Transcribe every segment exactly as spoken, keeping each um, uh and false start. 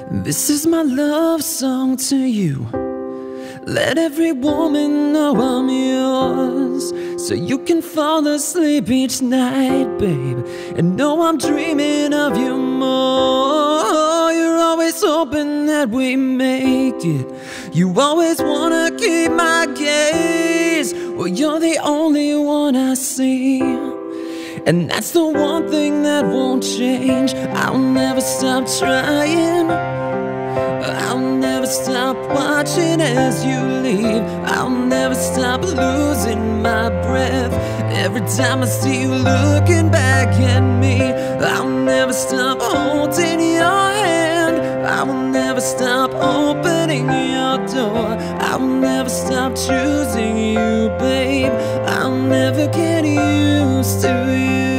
This is my love song to you. Let every woman know I'm yours, so you can fall asleep each night, babe, and know I'm dreaming of you more. You're always hoping that we make it. You always wanna keep my gaze. Well, you're the only one I see, and that's the one thing that won't change. I'll never stop trying. I'll never stop watching as you leave. I'll never stop losing my breath every time I see you looking back at me. I'll never stop holding your hand. I will never stop opening your door. I'll never stop choosing you, babe. I'll never get used to you.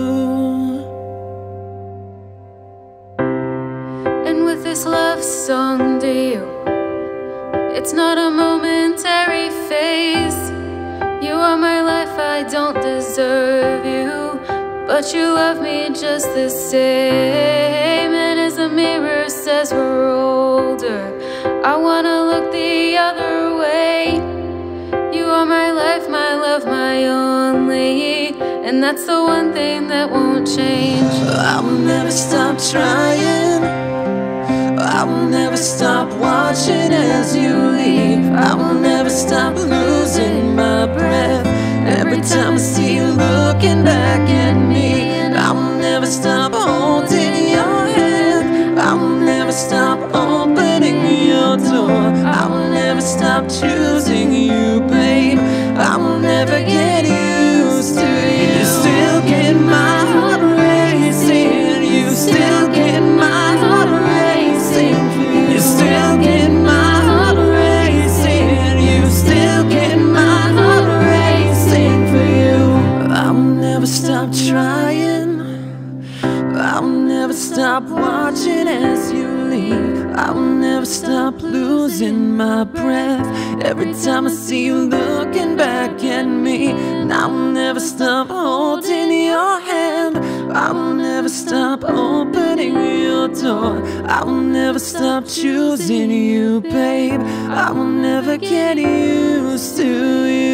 This love song to you, it's not a momentary phase. You are my life, I don't deserve you, but you love me just the same. And as the mirror says we're older, I wanna look the other way. You are my life, my love, my only, and that's the one thing that won't change. I will never stop trying. I will never stop watching as you leave. I will never stop losing my breath every time I see you looking back at me. And I will never stop holding your hand. I will never stop opening your door. I will never stop choosing you, babe. I will never get used to you. You still get my heart racing. You still get my heart racing. You still get my heart racing. You still get my heart racing for you. I will never stop trying. I will never stop watching as you leave. I will never stop losing my breath every time I see you looking back at me. And I will never stop holding your hand. I will never stop opening your door. I will never stop choosing you, babe. I will never get used to you.